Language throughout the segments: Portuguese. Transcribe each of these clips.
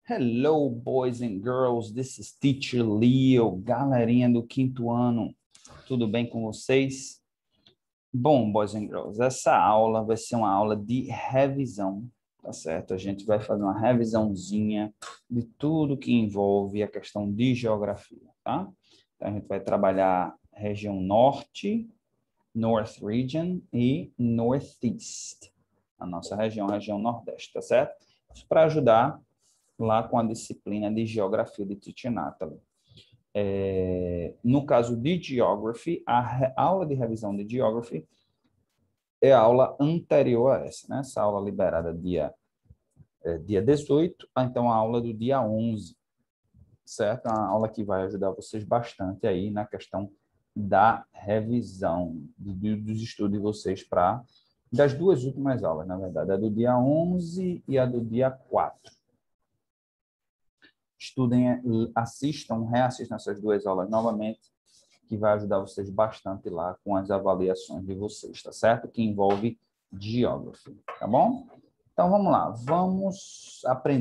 Hello, boys and girls. This is Teacher Leo, galerinha do quinto ano. Tudo bem com vocês? Bom, boys and girls, essa aula vai ser uma aula de revisão, tá certo? A gente vai fazer uma revisãozinha de tudo que envolve a questão de geografia, tá? Então, a gente vai trabalhar região norte, North Region e Northeast. A nossa região, região nordeste, tá certo? Isso para ajudar lá com a disciplina de Geografia de Teacher Natalie. No caso de Geography, a aula de revisão de Geography é a aula anterior a essa, né? Essa aula liberada dia 18, então a aula do dia 11, certo? Uma aula que vai ajudar vocês bastante aí na questão da revisão dos estudos de vocês das duas últimas aulas, na verdade, a do dia 11 e a do dia 4. Estudem, assistam, reassistam essas duas aulas novamente, que vai ajudar vocês bastante lá com as avaliações de vocês, tá certo? Que envolve Geography, tá bom? Então, vamos lá. Vamos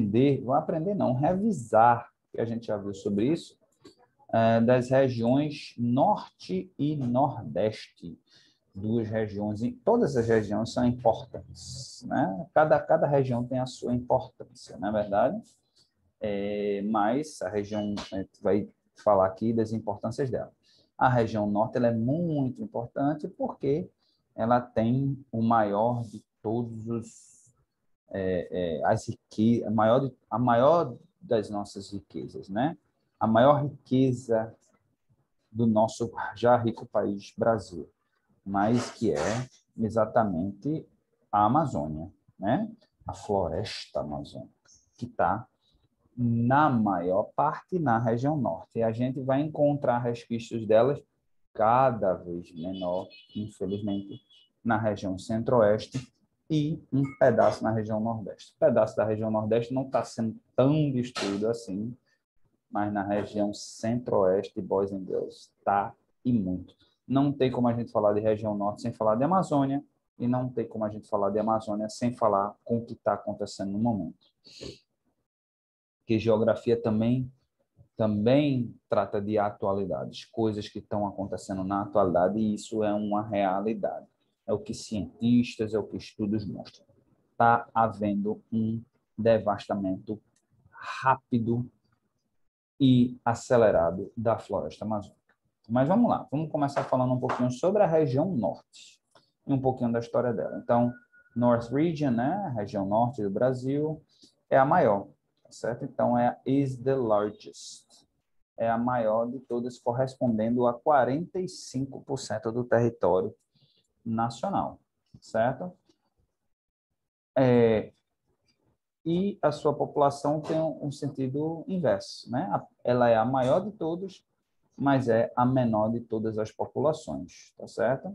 revisar, que a gente já viu sobre isso, das regiões Norte e Nordeste. Duas regiões, todas as regiões são importantes, né? Cada região tem a sua importância, não é verdade? Mas a região, a gente vai falar aqui das importâncias dela. A região norte ela é muito importante porque ela tem o maior de todos as riquezas, a maior das nossas riquezas, né? A maior riqueza do nosso já rico país Brasil, mas que é exatamente a Amazônia, né? A floresta amazônica, que está na maior parte na região norte. E a gente vai encontrar resquícios delas cada vez menor, infelizmente, na região centro-oeste e um pedaço na região nordeste. O pedaço da região nordeste não está sendo tão destruído assim, mas na região centro-oeste, boys and girls, está e muito. Não tem como a gente falar de região norte sem falar de Amazônia, e não tem como a gente falar de Amazônia sem falar com o que está acontecendo no momento. Que geografia também trata de atualidades, coisas que estão acontecendo na atualidade, e isso é uma realidade. É o que cientistas, é o que estudos mostram. Está havendo um devastamento rápido e acelerado da floresta amazônica. Mas vamos lá, vamos começar falando um pouquinho sobre a região norte e um pouquinho da história dela. Então, North Region, né, a região norte do Brasil, é a maior, certo? Então, is the largest. É a maior de todas, correspondendo a 45% do território nacional, certo? E a sua população tem um sentido inverso, né? Ela é a maior de todos, mas é a menor de todas as populações, tá certo?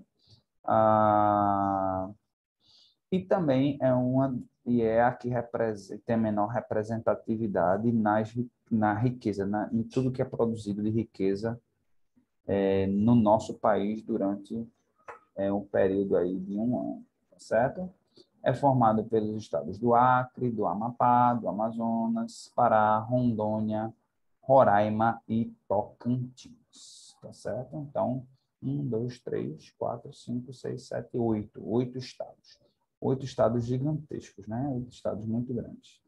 E também é a que tem a menor representatividade na riqueza, em tudo que é produzido de riqueza no nosso país durante um período aí de um ano, tá certo? É formado pelos estados do Acre, do Amapá, do Amazonas, Pará, Rondônia, Roraima e Tocantins, tá certo? Então, 1, 2, 3, 4, 5, 6, 7, 8. 8 estados. 8 estados gigantescos, né? 8 estados muito grandes.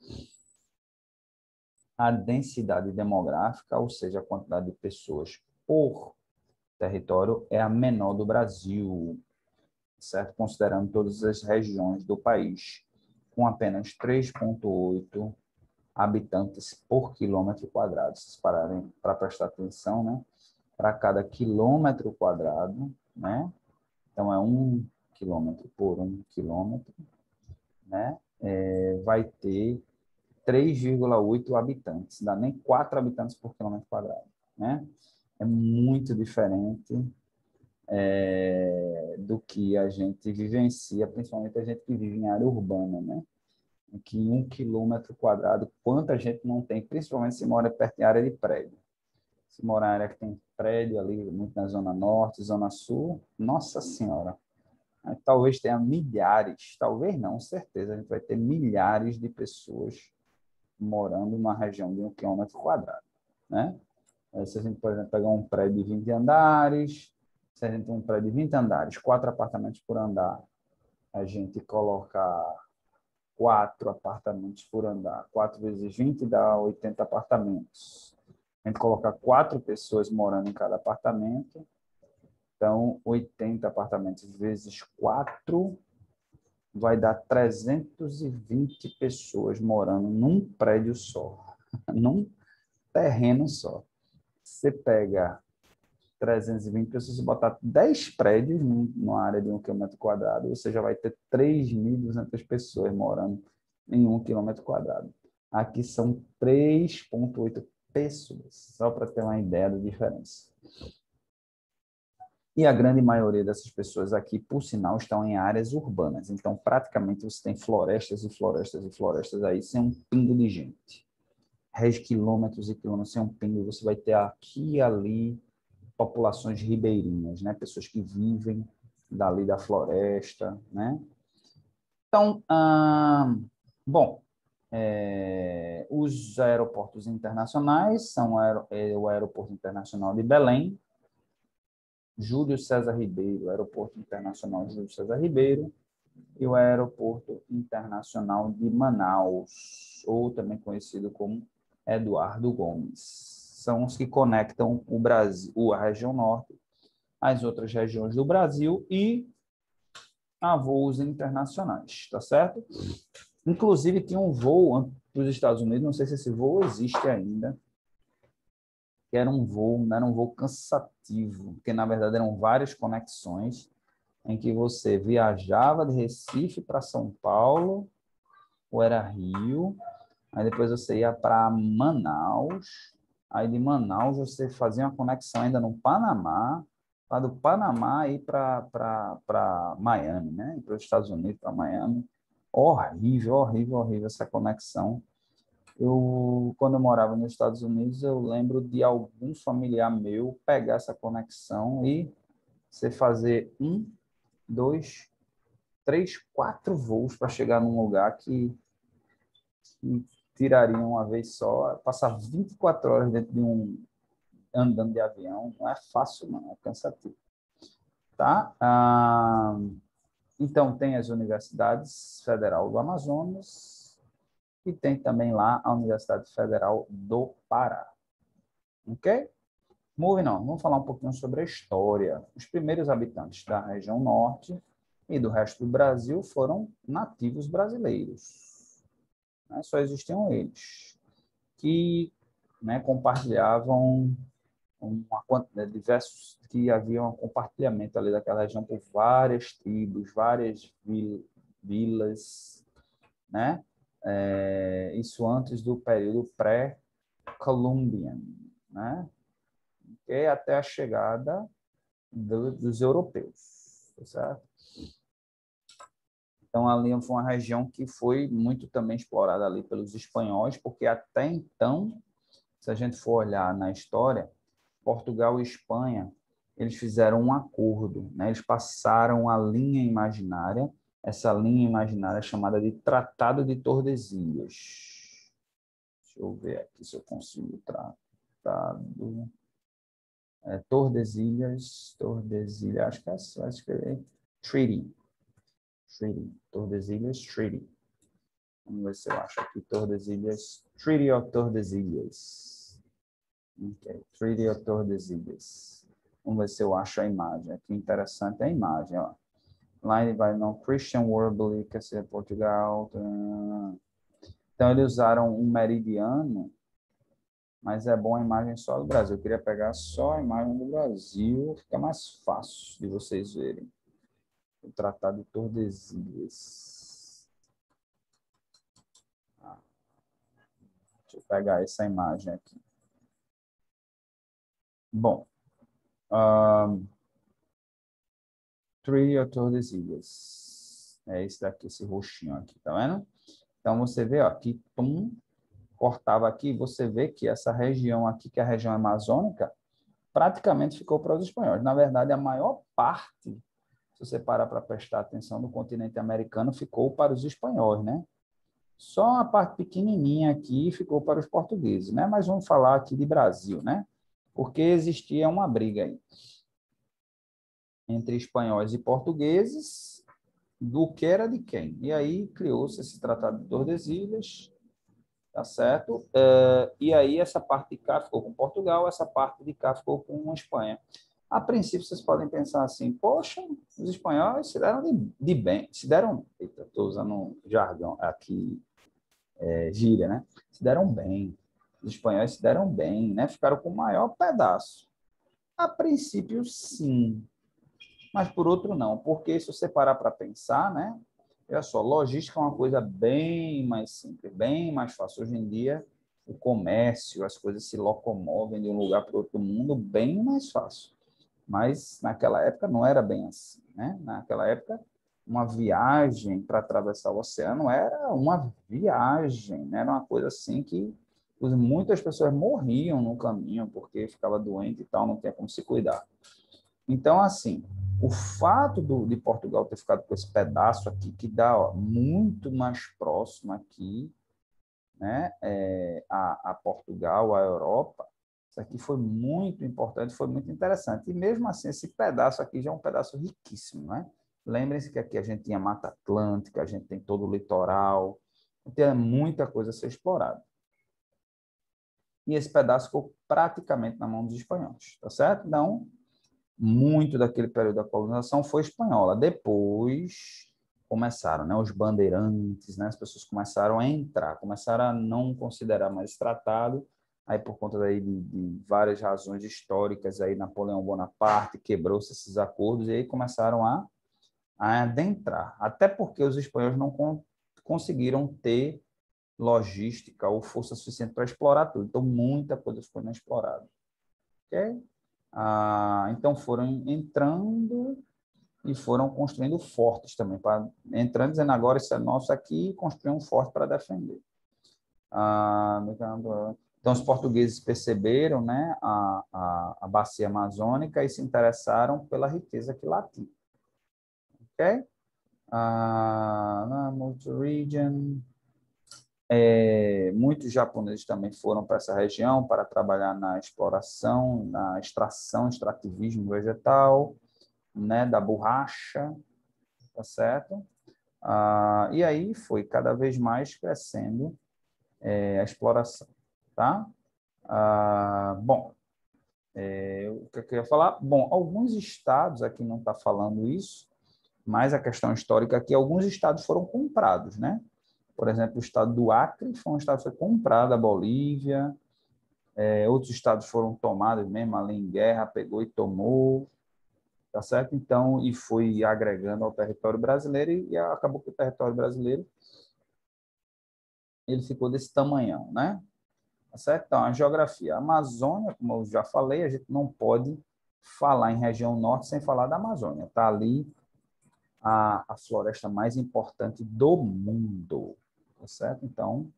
A densidade demográfica, ou seja, a quantidade de pessoas por território, é a menor do Brasil, certo? Considerando todas as regiões do país, com apenas 3,8 habitantes por quilômetro quadrado. Se pararem para prestar atenção, né? Para cada quilômetro quadrado, né? Então, é 1 quilômetro por 1 quilômetro, né? Vai ter 3,8 habitantes, não dá nem 4 habitantes por quilômetro quadrado, né? É muito diferente do que a gente vivencia, principalmente a gente que vive em área urbana, né? Que em 1 quilômetro quadrado, quanta gente não tem, principalmente se mora perto de área de prédio. Se mora em área que tem prédio ali, muito na zona norte, zona sul, nossa senhora, talvez tenha milhares, talvez não, certeza, a gente vai ter milhares de pessoas morando numa região de 1 km², né? Se a gente, por exemplo, pegar um prédio de 20 andares, se a gente tem um prédio de 20 andares, 4 apartamentos por andar, a gente colocar 4 apartamentos por andar, 4 vezes 20 dá 80 apartamentos. A gente colocar 4 pessoas morando em cada apartamento, então 80 apartamentos vezes 4 vai dar 320 pessoas morando num prédio só, num terreno só. Você pega 320 pessoas, se botar 10 prédios numa área de 1 km², você já vai ter 3.200 pessoas morando em 1 km². Aqui são 3,8 pessoas, só para ter uma ideia da diferença. E a grande maioria dessas pessoas aqui, por sinal, estão em áreas urbanas. Então, praticamente, você tem florestas e florestas e florestas aí, sem um pingo de gente. Quilômetros e quilômetros sem um pingo. Você vai ter aqui e ali populações ribeirinhas, né? Pessoas que vivem dali da floresta, né? Então, bom, os aeroportos internacionais são o Aeroporto Internacional de Belém, Júlio César Ribeiro, Aeroporto Internacional Júlio César Ribeiro, e o Aeroporto Internacional de Manaus, ou também conhecido como Eduardo Gomes. São os que conectam o Brasil, a região norte, às outras regiões do Brasil e a voos internacionais, tá certo? Inclusive, tinha um voo para os Estados Unidos, não sei se esse voo existe ainda, que era um voo, não era um voo cansativo, porque, na verdade, eram várias conexões em que você viajava de Recife para São Paulo, ou era Rio, aí depois você ia para Manaus, aí de Manaus você fazia uma conexão ainda no Panamá, para do Panamá ir para Miami, né? Para os Estados Unidos, para Miami. Horrível, horrível, horrível essa conexão. Quando eu morava nos Estados Unidos, eu lembro de algum familiar meu pegar essa conexão e você fazer 2, 3, 4 voos para chegar num lugar que tirariam uma vez só, passar 24 horas dentro de andando de avião, não é fácil não, é cansativo. Tá? Então, tem as universidades Federal do Amazonas e tem também lá a Universidade Federal do Pará. Ok? Moving on, vamos falar um pouquinho sobre a história. Os primeiros habitantes da região norte e do resto do Brasil foram nativos brasileiros. Né? Só existiam eles, que, né, compartilhavam uma quantidade diversos, que havia um compartilhamento ali daquela região por várias tribos, várias vilas, né? Isso antes do período pré-Columbian, né? E até a chegada dos europeus, tá certo? Então, ali foi uma região que foi muito também explorada ali pelos espanhóis, porque até então, se a gente for olhar na história, Portugal e Espanha, eles fizeram um acordo, né? Eles passaram a linha imaginária, essa linha imaginária chamada de Tratado de Tordesilhas. Deixa eu ver aqui se eu consigo tratado. Tordesilhas, acho que é só escrever Treaty, Tordesilhas, Treaty. Vamos ver se eu acho aqui Tordesilhas, Treaty of Tordesilhas. Okay. Treaty of Tordesilhas. Vamos ver se eu acho a imagem. Aqui interessante é a imagem. Ó. Line by non-Christian World, quer dizer, Portugal. Então, eles usaram um meridiano, mas é bom a imagem só do Brasil. Eu queria pegar só a imagem do Brasil, fica mais fácil de vocês verem. O Tratado de Tordesilhas. Deixa eu pegar essa imagem aqui. Bom, Treaty of Tordesilhas. É esse daqui, esse roxinho aqui, tá vendo? Então, você vê, ó, que cortava aqui, você vê que essa região aqui, que é a região amazônica, praticamente ficou para os espanhóis. Na verdade, a maior parte, se você parar para prestar atenção, do continente americano ficou para os espanhóis, né? Só a parte pequenininha aqui ficou para os portugueses, né? Mas vamos falar aqui de Brasil, né? Porque existia uma briga aí entre espanhóis e portugueses do que era de quem. E aí criou-se esse Tratado de Tordesilhas, tá certo? E aí essa parte de cá ficou com Portugal, essa parte de cá ficou com a Espanha. A princípio, vocês podem pensar assim, poxa, os espanhóis se deram de bem, se deram, estou usando jargão aqui, gíria, né? Se deram bem, os espanhóis se deram bem, né? Ficaram com o maior pedaço. A princípio, sim, mas por outro não, porque se você parar para pensar, né? Olha só, logística é uma coisa bem mais simples, bem mais fácil. Hoje em dia, o comércio, as coisas se locomovem de um lugar para outro mundo bem mais fácil. Mas naquela época não era bem assim, né? Naquela época, uma viagem para atravessar o oceano era uma viagem, né? Era uma coisa assim que muitas pessoas morriam no caminho porque ficava doente e tal, não tinha como se cuidar. Então, assim, o fato de Portugal ter ficado com esse pedaço aqui, que dá muito mais próximo aqui, né, a Portugal, a Europa, isso aqui foi muito importante, foi muito interessante. E mesmo assim, esse pedaço aqui já é um pedaço riquíssimo, né? Lembrem-se que aqui a gente tinha Mata Atlântica, a gente tem todo o litoral, tem muita coisa a ser explorada. E esse pedaço ficou praticamente na mão dos espanhóis, tá certo? Então, muito daquele período da colonização foi espanhola. Depois começaram, né, os bandeirantes, né, as pessoas começaram a entrar, começaram a não considerar mais esse tratado, aí por conta daí de várias razões históricas, aí Napoleão Bonaparte quebrou-se esses acordos e aí começaram a adentrar, até porque os espanhóis não conseguiram ter logística ou força suficiente para explorar tudo, então muita coisa ficou inexplorada. Ok? Então foram entrando e foram construindo fortes também, entrando dizendo agora isso é nosso aqui e construir um forte para defender. Então os portugueses perceberam, né, a bacia amazônica e se interessaram pela riqueza que lá tinha. Ok? Multi-region. Muitos japoneses também foram para essa região para trabalhar na exploração, na extrativismo vegetal, né, da borracha, tá certo? E aí foi cada vez mais crescendo a exploração, tá? Bom, o que eu queria falar? Bom, alguns estados, aqui não está falando isso, mas a questão histórica aqui, alguns estados foram comprados, né? Por exemplo, o estado do Acre foi um estado que foi comprado, a Bolívia, outros estados foram tomados mesmo, ali em guerra, pegou e tomou, tá certo? Então, e foi agregando ao território brasileiro e acabou que o território brasileiro ele ficou desse tamanhão, né? Tá certo? Então, a geografia. A Amazônia, como eu já falei, a gente não pode falar em região norte sem falar da Amazônia. Está ali a floresta mais importante do mundo, tá certo? Então,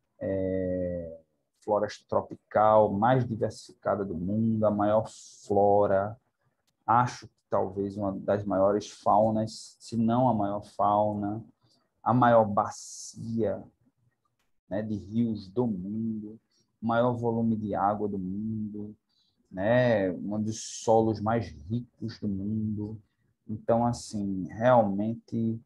floresta tropical mais diversificada do mundo, a maior flora, acho que talvez uma das maiores faunas, se não a maior fauna, a maior bacia, né, de rios do mundo, o maior volume de água do mundo, né, um dos solos mais ricos do mundo. Então, assim, realmente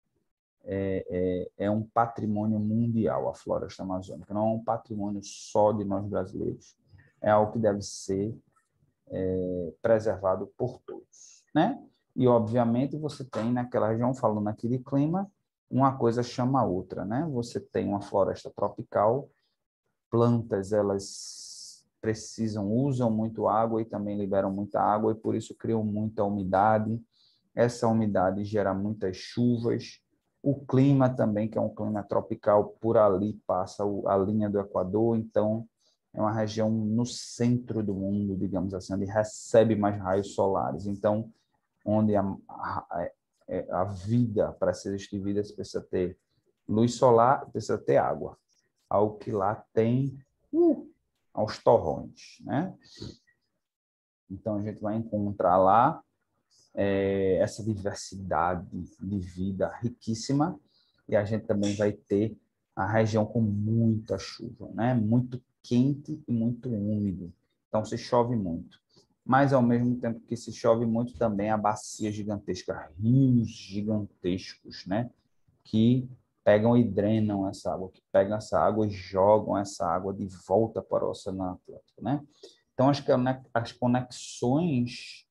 é um patrimônio mundial a floresta amazônica, não é um patrimônio só de nós brasileiros. É algo que deve ser preservado por todos, né? E, obviamente, você tem naquela região, falando aqui de clima, uma coisa chama a outra, né? Você tem uma floresta tropical, plantas, elas usam muito água e também liberam muita água e por isso criam muita umidade. Essa umidade gera muitas chuvas. O clima também, que é um clima tropical, por ali passa a linha do Equador, então é uma região no centro do mundo, digamos assim, onde recebe mais raios solares. Então, onde a vida, para ser existir vida, você precisa ter luz solar, precisa ter água. Algo que lá tem aos torrões, né? Então, a gente vai encontrar lá essa diversidade de vida riquíssima e a gente também vai ter a região com muita chuva, né? Muito quente e muito úmido. Então, se chove muito. Mas, ao mesmo tempo que se chove muito, também há bacias gigantescas, rios gigantescos, né? Que pegam e drenam essa água, que pegam essa água e jogam essa água de volta para o Oceano Atlântico, né? Então, as conexões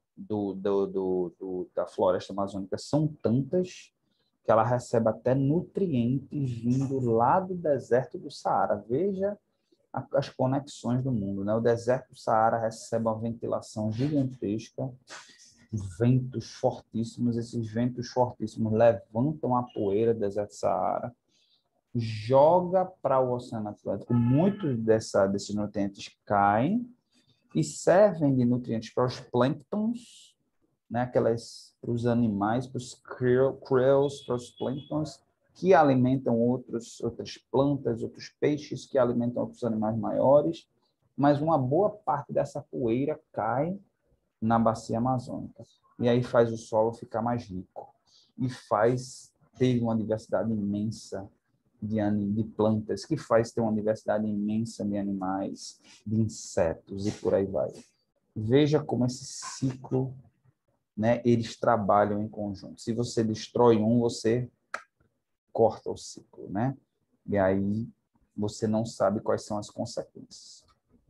da floresta amazônica são tantas que ela recebe até nutrientes vindo lá do deserto do Saara. Veja as conexões do mundo, né? O deserto do Saara recebe uma ventilação gigantesca, ventos fortíssimos. Esses ventos fortíssimos levantam a poeira do deserto do Saara, joga para o Oceano Atlântico. Muitos desses nutrientes caem e servem de nutrientes para os plânctons, né? Aquelas para os animais, para os krill, para os plânctons, que alimentam outras plantas, outros peixes, que alimentam outros animais maiores, mas uma boa parte dessa poeira cai na bacia amazônica. E aí faz o solo ficar mais rico e faz ter uma diversidade imensa de plantas, que faz ter uma diversidade imensa de animais, de insetos e por aí vai. Veja como esse ciclo, né, eles trabalham em conjunto. Se você destrói um, você corta o ciclo, né? E aí você não sabe quais são as consequências.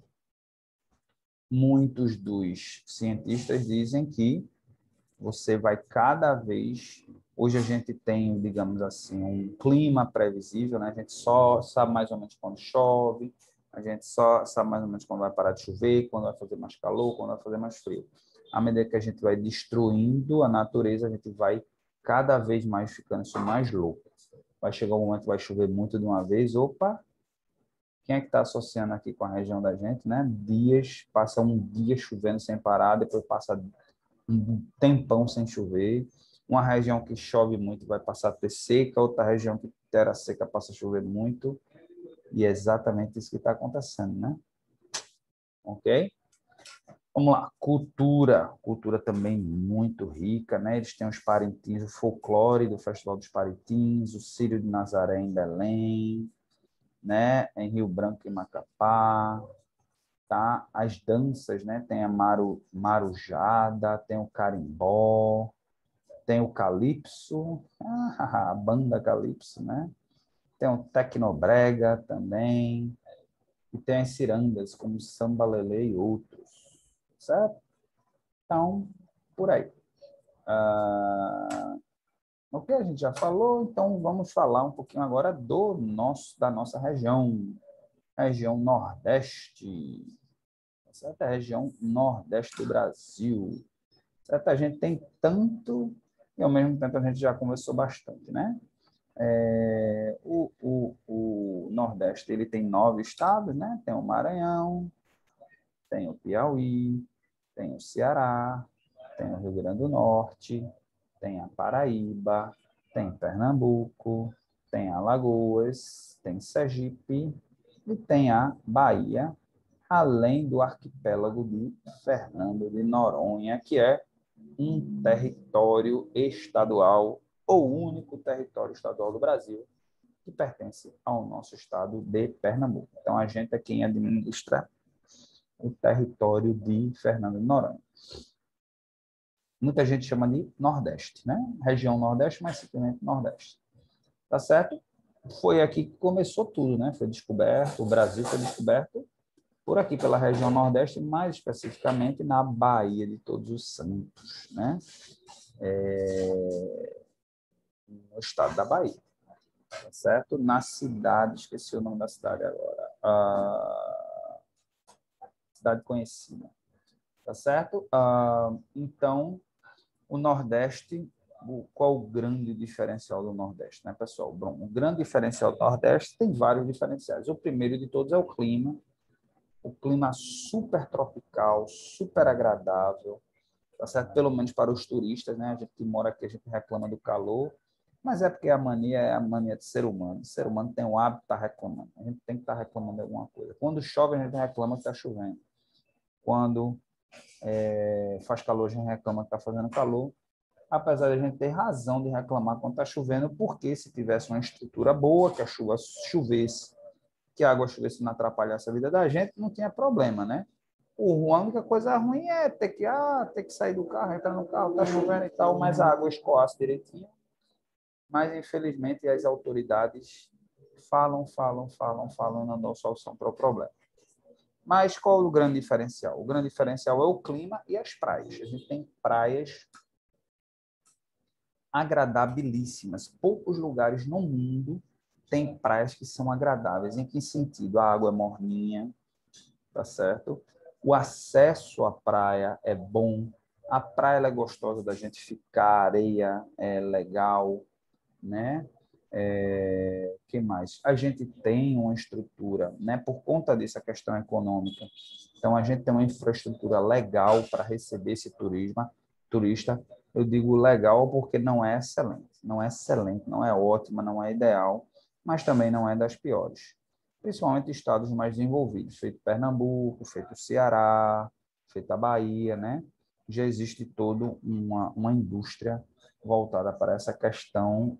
Muitos dos cientistas dizem que você vai cada vez... Hoje a gente tem, digamos assim, um clima previsível, né? A gente só sabe mais ou menos quando chove, a gente só sabe mais ou menos quando vai parar de chover, quando vai fazer mais calor, quando vai fazer mais frio. À medida que a gente vai destruindo a natureza, a gente vai cada vez mais ficando isso mais louco. Vai chegar um momento que vai chover muito de uma vez, opa, quem é que está associando aqui com a região da gente, né? Dias, passa um dia chovendo sem parar, depois passa um tempão sem chover. Uma região que chove muito vai passar a ter seca, outra região que terra seca passa a chover muito. E é exatamente isso que está acontecendo, né? Ok? Vamos lá. Cultura. Cultura também muito rica, né? Eles têm os Parintins, o folclore do Festival dos Parintins, o Círio de Nazaré em Belém, né? Em Rio Branco e Macapá. Tá? As danças, né? Tem a marujada, tem o carimbó, tem o calypso, a banda calypso, né? Tem o tecnobrega também, e tem as cirandas, como samba lelê e outros, certo? Então, por aí. Ok, a gente já falou, então vamos falar um pouquinho agora da nossa região Nordeste, certo? A região Nordeste do Brasil. Certo? A gente tem tanto, e ao mesmo tempo a gente já conversou bastante, né? O Nordeste ele tem 9 estados, né? Tem o Maranhão, tem o Piauí, tem o Ceará, tem o Rio Grande do Norte, tem a Paraíba, tem Pernambuco, tem Alagoas, tem Sergipe e tem a Bahia, além do arquipélago de Fernando de Noronha, que é um território estadual, ou o único território estadual do Brasil, que pertence ao nosso estado de Pernambuco. Então, a gente é quem administra o território de Fernando de Noronha. Muita gente chama de Nordeste, né? Região Nordeste, mas simplesmente Nordeste. Tá certo? Foi aqui que começou tudo, né? Foi descoberto, o Brasil foi descoberto por aqui, pela região Nordeste, mais especificamente na Baía de Todos os Santos, né? No estado da Bahia, tá certo? Na cidade, esqueci o nome da cidade agora, cidade conhecida, tá certo? Então, o Nordeste, qual o grande diferencial do Nordeste, né, pessoal? Bom, o grande diferencial do Nordeste tem vários diferenciais. O primeiro de todos é o clima super tropical, super agradável, tá certo? Pelo menos para os turistas, né? A gente que mora aqui, a gente reclama do calor, mas é porque a mania é a mania de ser humano. O ser humano tem o hábito de estar reclamando. A gente tem que estar reclamando de alguma coisa. Quando chove, a gente reclama que está chovendo. Quando faz calor, a gente reclama que está fazendo calor. apesar de a gente ter razão de reclamar quando está chovendo, porque se tivesse uma estrutura boa, que a chuva chovesse, que a água chovesse não atrapalhasse a vida da gente, não tinha problema, né? A única coisa ruim é ter que sair do carro, entrar no carro, tá chovendo e tal, mas a água escoasse direitinho. Mas, infelizmente, as autoridades falam, não dão solução para o problema. Mas qual é o grande diferencial? O grande diferencial é o clima e as praias. A gente tem praias agradabilíssimas. Poucos lugares no mundo têm praias que são agradáveis. Em que sentido? A água é morninha, tá certo? O acesso à praia é bom. A praia é gostosa da gente ficar, a areia é legal, né? Que mais? A gente tem uma estrutura, né? Por conta dessa questão econômica. Então, a gente tem uma infraestrutura legal para receber esse turista. Eu digo legal porque não é excelente, não é ótima, não é ideal, mas também não é das piores. Principalmente estados mais desenvolvidos, feito Pernambuco, feito Ceará, feito a Bahia, né? Já existe toda uma indústria voltada para essa questão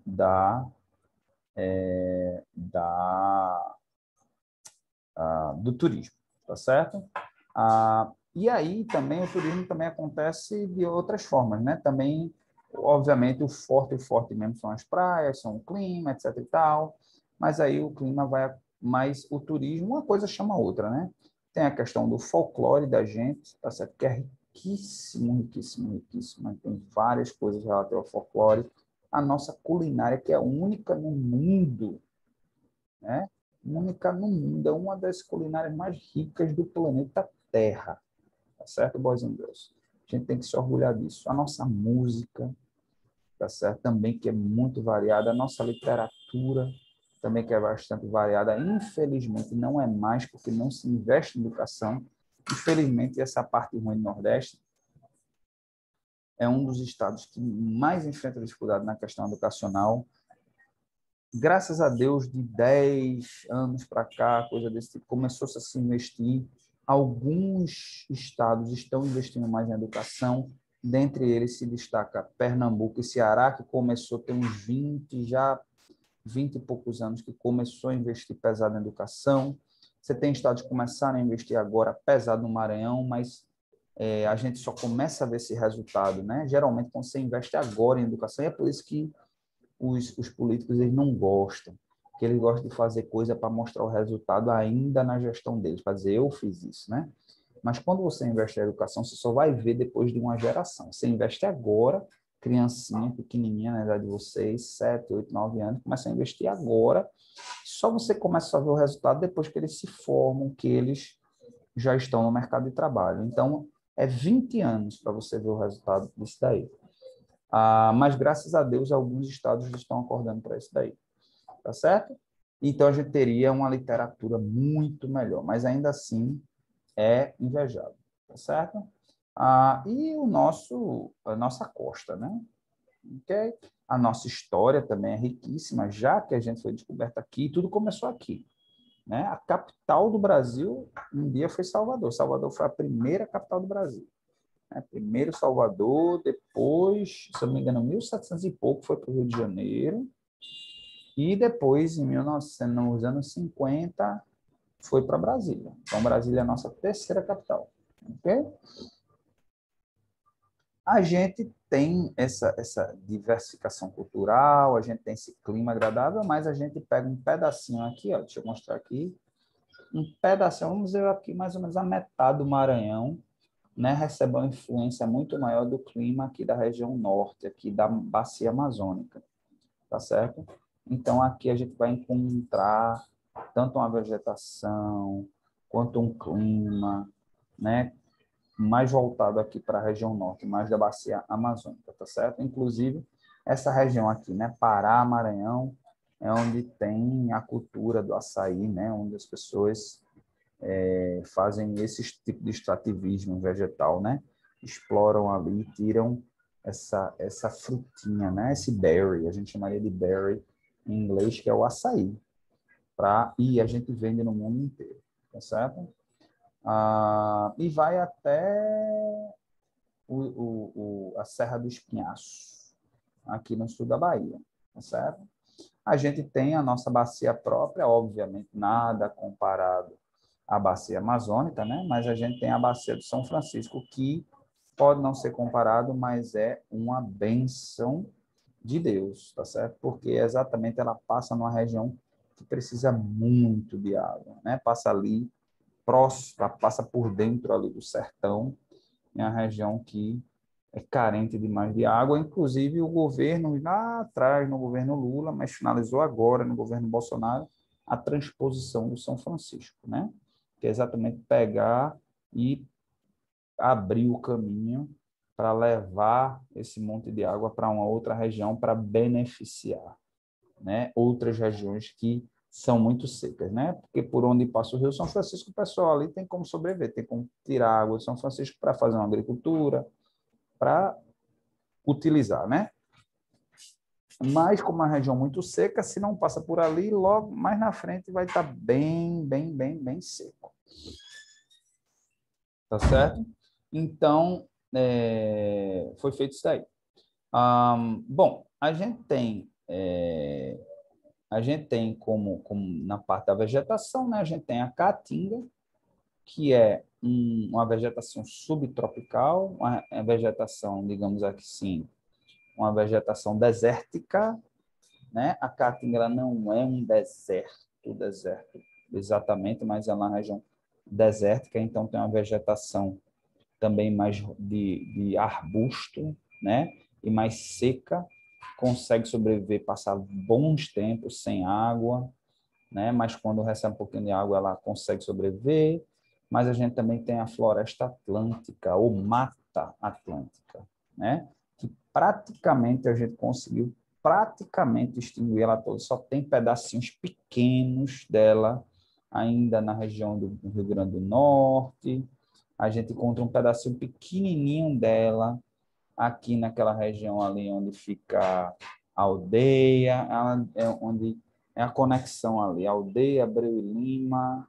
do turismo, tá certo? E aí também o turismo também acontece de outras formas, né? Também, obviamente, o forte mesmo são as praias, são o clima, etc e tal, mas aí o clima vai, mas o turismo, uma coisa chama a outra, né? Tem a questão do folclore da gente, tá certo? Que é riquíssimo, riquíssimo, riquíssimo. Tem várias coisas relativas ao folclore. A nossa culinária, que é única no mundo, né? Única no mundo, é uma das culinárias mais ricas do planeta Terra, tá certo, boys and girls? A gente tem que se orgulhar disso. A nossa música, tá certo, também que é muito variada, a nossa literatura também que é bastante variada. Infelizmente não é mais porque não se investe em educação. Infelizmente essa parte ruim do Nordeste é um dos estados que mais enfrenta dificuldade na questão educacional. Graças a Deus, de 10 anos para cá, coisa desse tipo, começou-se a se investir. Alguns estados estão investindo mais em educação, dentre eles se destaca Pernambuco e Ceará, que começou a ter uns 20 e poucos anos, que começou a investir pesado em educação. Você tem estados que começaram a investir agora pesado no Maranhão, mas a gente só começa a ver esse resultado, né? Geralmente, quando você investe agora em educação, e é por isso que os políticos eles não gostam, que eles gostam de fazer coisa para mostrar o resultado ainda na gestão deles, para dizer, eu fiz isso, né? Mas quando você investe em educação, você só vai ver depois de uma geração. Você investe agora, criancinha, pequenininha, na idade de vocês, 7, 8, 9 anos, começa a investir agora, só você começa a ver o resultado depois que eles se formam, que eles já estão no mercado de trabalho. Então, é 20 anos para você ver o resultado disso daí. Mas, graças a Deus, alguns estados estão acordando para isso daí. Tá certo? Então, a gente teria uma literatura muito melhor, mas ainda assim é invejável. Tá certo? E a nossa costa, né? Okay? A nossa história também é riquíssima, já que a gente foi descoberta aqui, tudo começou aqui. Né? A capital do Brasil, um dia foi Salvador. Salvador foi a primeira capital do Brasil. Primeiro Salvador, depois, se eu não me engano, 1700 e pouco foi para o Rio de Janeiro, e depois, em 1900, nos anos 50, foi para Brasília. Então, Brasília é a nossa terceira capital. Okay? A gente tem essa diversificação cultural, a gente tem esse clima agradável, mas a gente pega um pedacinho aqui, ó, deixa eu mostrar aqui, um pedacinho, vamos dizer aqui mais ou menos a metade do Maranhão, né, recebe uma influência muito maior do clima aqui da região norte, aqui da bacia amazônica, tá certo? Então, aqui a gente vai encontrar tanto uma vegetação, quanto um clima, né, mais voltado aqui para a região norte, mais da bacia amazônica, tá certo? Inclusive, essa região aqui, né, Pará, Maranhão, é onde tem a cultura do açaí, né, onde as pessoas fazem esse tipo de extrativismo vegetal, né? Exploram ali, tiram essa frutinha, né? Esse berry, a gente chamaria de berry em inglês, que é o açaí. E a gente vende no mundo inteiro, tá certo? E vai até a Serra do Espinhaço, aqui no sul da Bahia, tá certo? A gente tem a nossa bacia própria, obviamente nada comparado à bacia amazônica, né? Mas a gente tem a bacia do São Francisco, que pode não ser comparado, mas é uma bênção de Deus, tá certo? Porque exatamente ela passa numa região que precisa muito de água, né? Passa ali, próxima, passa por dentro ali do sertão, é uma região que é carente demais de água. Inclusive, o governo, lá atrás, no governo Lula, mas finalizou agora, no governo Bolsonaro, a transposição do São Francisco, né? Que é exatamente pegar e abrir o caminho para levar esse monte de água para uma outra região para beneficiar, né? Outras regiões que são muito secas, né? Porque por onde passa o Rio São Francisco, o pessoal ali tem como sobreviver, tem como tirar a água de São Francisco para fazer uma agricultura, para utilizar, né? Mas como é uma região muito seca, se não passa por ali, logo mais na frente vai estar bem seco. Tá certo? Então, foi feito isso aí. Bom, a gente tem como na parte da vegetação, né? A gente tem a caatinga, que é uma vegetação subtropical, uma vegetação, digamos assim, uma vegetação desértica, né? A Caatinga ela não é um deserto exatamente, mas é uma região desértica, então tem uma vegetação também mais de arbusto, né? E mais seca, consegue sobreviver, passar bons tempos sem água, né? Mas quando recebe um pouquinho de água, ela consegue sobreviver. Mas a gente também tem a floresta atlântica, ou mata atlântica, né? Que praticamente a gente conseguiu praticamente extinguir ela toda. Só tem pedacinhos pequenos dela ainda na região do Rio Grande do Norte. A gente encontra um pedacinho pequenininho dela aqui naquela região ali onde fica a aldeia, onde é a conexão ali, aldeia, Abreu e Lima,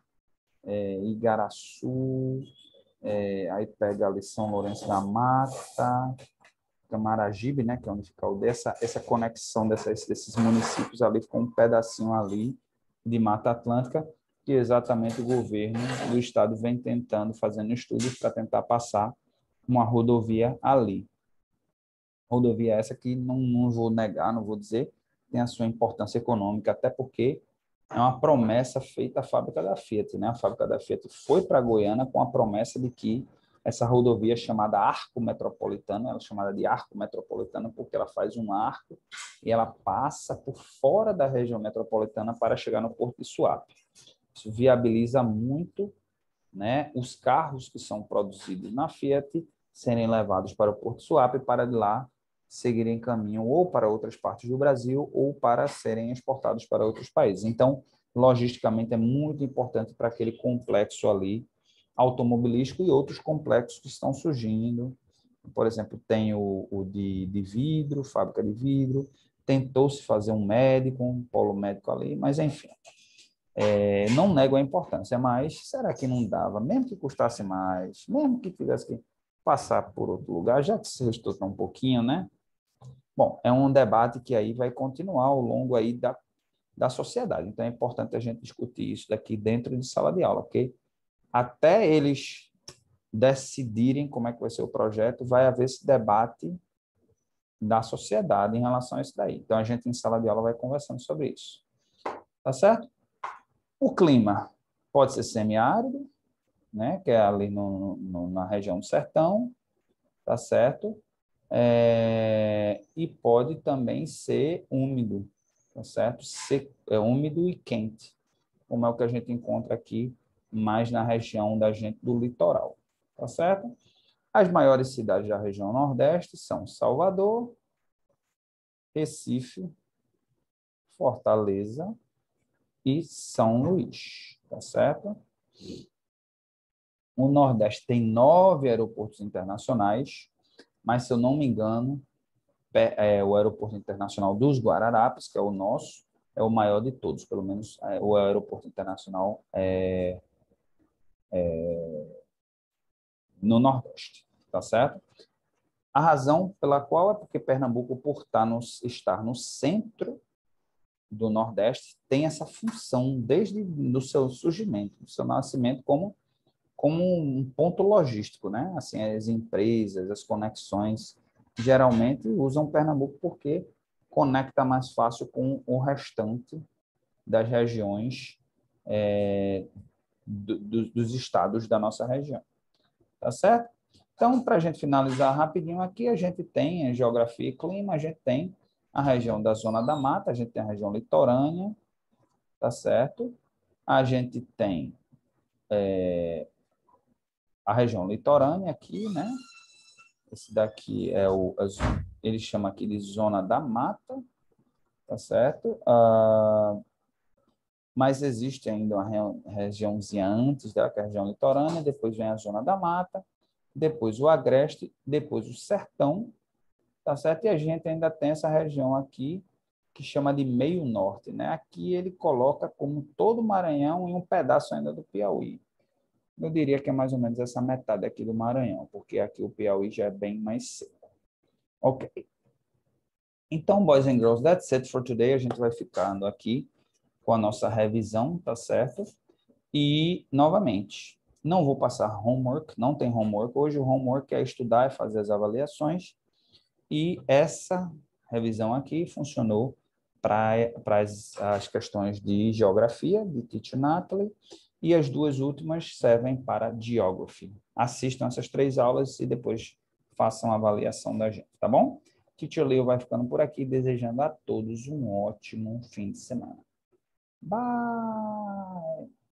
Igaraçu, aí pega ali São Lourenço da Mata, Camaragibe, né, que é onde fica a aldeia, essa conexão desses municípios ali, ficou um pedacinho ali de Mata Atlântica, que exatamente o governo do estado vem tentando, fazendo estudos para tentar passar uma rodovia ali. Rodovia essa que não vou negar, não vou dizer, tem a sua importância econômica, até porque é uma promessa feita à fábrica da Fiat, né? A fábrica da Fiat foi para Goiânia com a promessa de que essa rodovia chamada Arco Metropolitano, ela é chamada de Arco Metropolitano porque ela faz um arco e ela passa por fora da região metropolitana para chegar no Porto de Suape. Isso viabiliza muito, né, os carros que são produzidos na Fiat serem levados para o Porto de Suape para de lá seguirem caminho ou para outras partes do Brasil ou para serem exportados para outros países. Então, logisticamente, é muito importante para aquele complexo ali automobilístico e outros complexos que estão surgindo. Por exemplo, tem o de vidro, fábrica de vidro, tentou-se fazer um médico, um polo médico ali, mas enfim, não nego a importância, mas será que não dava, mesmo que custasse mais, mesmo que tivesse que passar por outro lugar, já que se restou tão um pouquinho, né? Bom, é um debate que aí vai continuar ao longo aí da sociedade. Então, é importante a gente discutir isso daqui dentro de sala de aula, porque até eles decidirem como é que vai ser o projeto, vai haver esse debate da sociedade em relação a isso daí. Então, a gente em sala de aula vai conversando sobre isso. Tá certo? O clima pode ser semiárido, né, que é ali na região do sertão, tá certo? E pode também ser úmido, tá certo? Úmido e quente, como é o que a gente encontra aqui mais na região da gente do litoral, tá certo? As maiores cidades da região Nordeste são Salvador, Recife, Fortaleza e São Luís, tá certo? O Nordeste tem 9 aeroportos internacionais, mas, se eu não me engano, o Aeroporto Internacional dos Guararapes, que é o nosso, é o maior de todos, pelo menos o aeroporto internacional no Nordeste, tá certo? A razão pela qual é porque Pernambuco, por estar no centro do Nordeste, tem essa função desde o seu surgimento, do seu nascimento, como um ponto logístico, né? Assim, as empresas, as conexões, geralmente usam Pernambuco porque conecta mais fácil com o restante das regiões dos estados da nossa região. Tá certo? Então, para a gente finalizar rapidinho aqui, a gente tem a geografia e clima, a gente tem a região da Zona da Mata, a gente tem a região litorânea, tá certo? A gente tem a região litorânea aqui, né? Esse daqui é ele chama aqui de Zona da Mata, tá certo? Mas existe ainda uma regiãozinha antes dela, que é a região litorânea, depois vem a Zona da Mata, depois o Agreste, depois o Sertão, tá certo? E a gente ainda tem essa região aqui, que chama de Meio Norte, né? Aqui ele coloca como todo o Maranhão e um pedaço ainda do Piauí. Eu diria que é mais ou menos essa metade aqui do Maranhão, porque aqui o Piauí já é bem mais seco. Ok. Então, boys and girls, that's it for today. A gente vai ficando aqui com a nossa revisão, tá certo? E, novamente, não vou passar homework, não tem homework. Hoje o homework é estudar e fazer as avaliações. E essa revisão aqui funcionou para as questões de geografia, de Teacher Natalie, e as duas últimas servem para Geography. Assistam essas 3 aulas e depois façam a avaliação da gente, tá bom? Teacher Leo vai ficando por aqui, desejando a todos um ótimo fim de semana. Bye!